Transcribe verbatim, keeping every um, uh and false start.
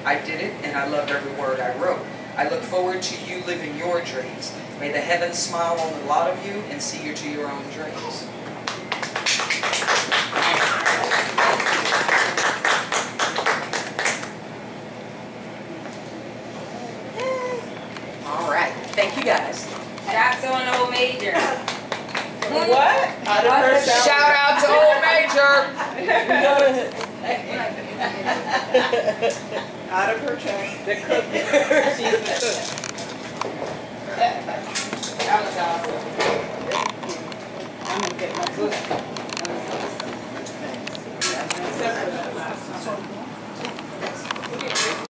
I did it, and I love every word I wrote. I look forward to you living your dreams. May the heavens smile on a lot of you and see you to your own dreams. All right. Thank you, guys. Shots on Old Major. What? Shout out to Old Major. Out of her check. The cook. She's the cook. That was awesome. I'm gonna get my book.